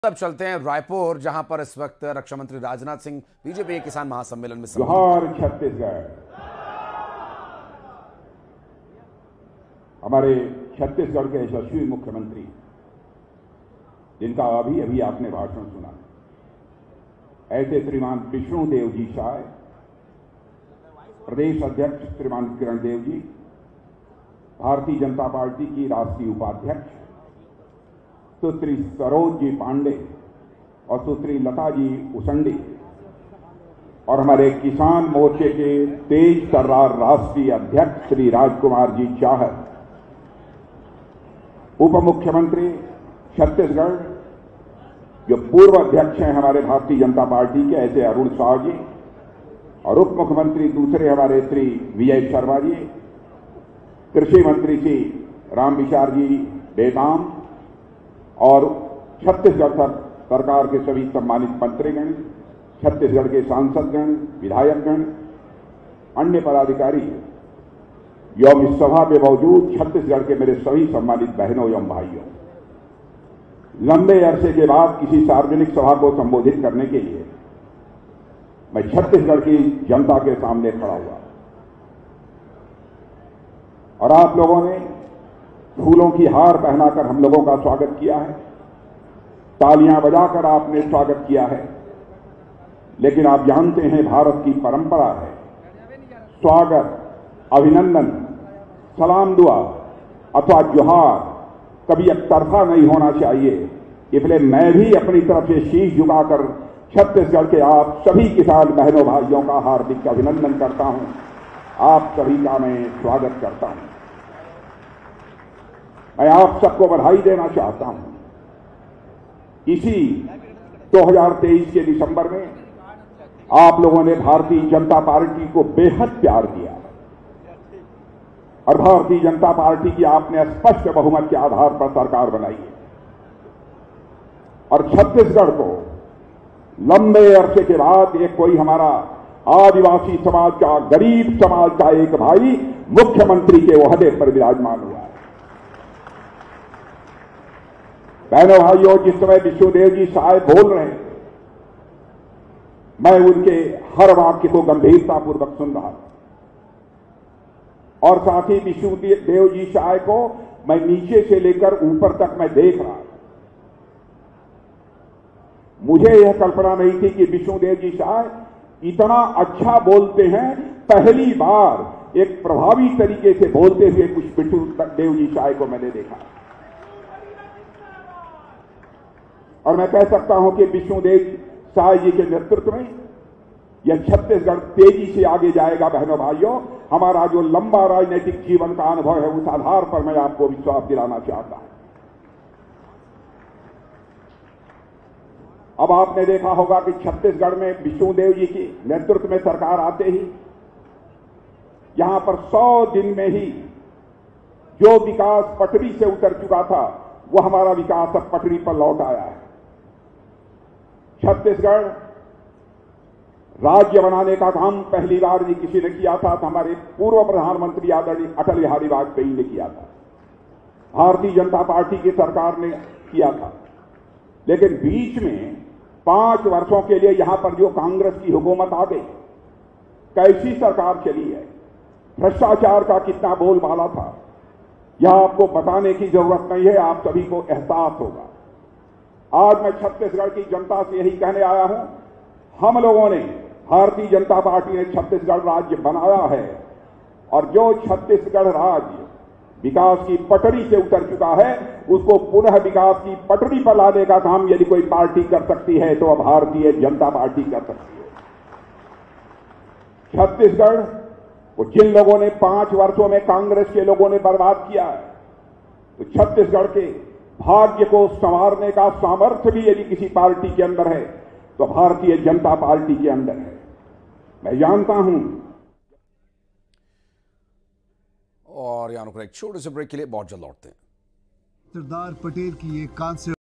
अब चलते हैं रायपुर, जहां पर इस वक्त रक्षा मंत्री राजनाथ सिंह बीजेपी के किसान महासम्मेलन में जोहार छत्तीसगढ़। हमारे छत्तीसगढ़ के यशस्वी मुख्यमंत्री, जिनका अभी अभी आपने भाषण सुना, ऐसे श्रीमान विष्णुदेव जी शाह, प्रदेश अध्यक्ष श्रीमान किरण देव जी, भारतीय जनता पार्टी की राष्ट्रीय उपाध्यक्ष सुश्री सरोज जी पांडे और सुश्री लता जी उसंडी, और हमारे किसान मोर्चे के तेज तर्रार राष्ट्रीय अध्यक्ष श्री राजकुमार जी चाहर, उप मुख्यमंत्री छत्तीसगढ़ जो पूर्व अध्यक्ष हैं हमारे भारतीय जनता पार्टी के, ऐसे अरुण साव जी, और उप मुख्यमंत्री दूसरे हमारे श्री विजय शर्मा जी, कृषि मंत्री श्री रामविचार जी बेताम, और छत्तीसगढ़ सरकार के सभी सम्मानित मंत्रीगण, छत्तीसगढ़ के सांसदगण, विधायकगण, अन्य पदाधिकारी एवं इस सभा में मौजूद छत्तीसगढ़ के मेरे सभी सम्मानित बहनों एवं भाइयों, लंबे अरसे के बाद किसी सार्वजनिक सभा को संबोधित करने के लिए मैं छत्तीसगढ़ की जनता के सामने खड़ा हुआ, और आप लोगों ने फूलों की हार पहनाकर हम लोगों का स्वागत किया है, तालियां बजाकर आपने स्वागत किया है। लेकिन आप जानते हैं, भारत की परंपरा है स्वागत, अभिनंदन, सलाम दुआ अथवा जोहार कभी एकतरफा नहीं होना चाहिए। इसलिए मैं भी अपनी तरफ से शीश झुकाकर छत्तीसगढ़ के आप सभी किसान बहनों भाइयों का हार्दिक अभिनंदन करता हूं, आप सभी का मैं स्वागत करता हूं। मैं आप सबको बधाई देना चाहता हूं। इसी 2023 के दिसंबर में आप लोगों ने भारतीय जनता पार्टी को बेहद प्यार दिया, और भारतीय जनता पार्टी की आपने स्पष्ट बहुमत के आधार पर सरकार बनाई है, और छत्तीसगढ़ को लंबे अरसे के बाद एक कोई हमारा आदिवासी समाज का, गरीब समाज का एक भाई मुख्यमंत्री के ओहदे पर विराजमान हुआ है। बहनों भाइयों, जिस समय विष्णुदेव जी शाह बोल रहे हैं, मैं उनके हर वाक्य को गंभीरतापूर्वक सुन रहा था, और साथ ही विष्णुदेव जी शाह को मैं नीचे से लेकर ऊपर तक मैं देख रहा था। मुझे यह कल्पना नहीं थी कि विष्णुदेव जी शाह इतना अच्छा बोलते हैं। पहली बार एक प्रभावी तरीके से बोलते हुए कुछ विष्णुदेव जी शाह को मैंने देखा, और मैं कह सकता हूं कि विष्णुदेव शाह जी के नेतृत्व में यह छत्तीसगढ़ तेजी से आगे जाएगा। बहनों भाइयों, हमारा जो लंबा राजनीतिक जीवन का अनुभव है, उस आधार पर मैं आपको विश्वास दिलाना चाहता हूं। अब आपने देखा होगा कि छत्तीसगढ़ में विष्णुदेव जी के नेतृत्व में सरकार आते ही यहां पर 100 दिन में ही जो विकास पटरी से उतर चुका था, वो हमारा विकास अब पटरी पर लौट आया है। छत्तीसगढ़ राज्य बनाने का काम पहली बार नहीं किसी ने किया था, तो हमारे पूर्व प्रधानमंत्री आदरणीय अटल बिहारी वाजपेयी ने किया था, भारतीय जनता पार्टी की सरकार ने किया था। लेकिन बीच में 5 वर्षों के लिए यहां पर जो कांग्रेस की हुकूमत आ गई, कैसी सरकार चली है, भ्रष्टाचार का कितना बोलबाला था, यह आपको बताने की जरूरत नहीं है, आप सभी को एहसास होगा। आज मैं छत्तीसगढ़ की जनता से यही कहने आया हूं, हम लोगों ने, भारतीय जनता पार्टी ने छत्तीसगढ़ राज्य बनाया है, और जो छत्तीसगढ़ राज्य विकास की पटरी से उतर चुका है, उसको पुनः विकास की पटरी पर लाने का काम यदि कोई पार्टी कर सकती है तो भारतीय जनता पार्टी कर सकती है। छत्तीसगढ़ वो जिन लोगों ने 5 वर्षों में कांग्रेस के लोगों ने बर्बाद किया है, तो छत्तीसगढ़ के भाग्य को संवारने का सामर्थ्य भी यदि किसी पार्टी के अंदर है तो भारतीय जनता पार्टी के अंदर है। मैं जानता हूं। और यहां पर एक छोटे से ब्रेक के लिए बहुत जल्द लौटते हैं। सरदार पटेल की एक कांस्य